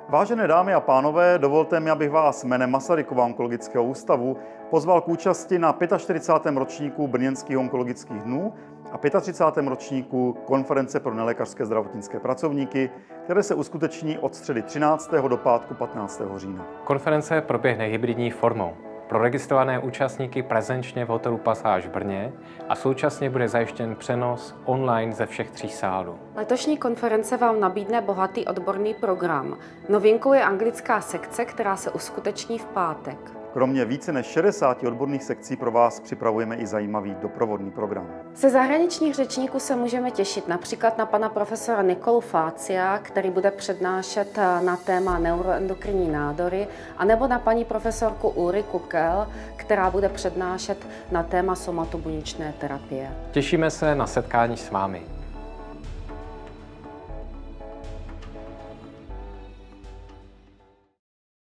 Vážené dámy a pánové, dovolte mi, abych vás jménem Masarykova onkologického ústavu pozval k účasti na 45. ročníku Brněnských onkologických dnů a 35. ročníku Konference pro nelékařské zdravotnické pracovníky, které se uskuteční od středy 13. do pátku 15. října. Konference proběhne hybridní formou. Pro registrované účastníky prezenčně v hotelu Pasáž v Brně a současně bude zajištěn přenos online ze všech 3 sálů. Letošní konference vám nabídne bohatý odborný program. Novinkou je anglická sekce, která se uskuteční v pátek. Kromě více než 60 odborných sekcí pro vás připravujeme i zajímavý doprovodný program. Ze zahraničních řečníků se můžeme těšit například na pana profesora Nikolu Fácia, který bude přednášet na téma neuroendokrinní nádory, anebo na paní profesorku Uri Kukel, která bude přednášet na téma somatobuněčné terapie. Těšíme se na setkání s vámi.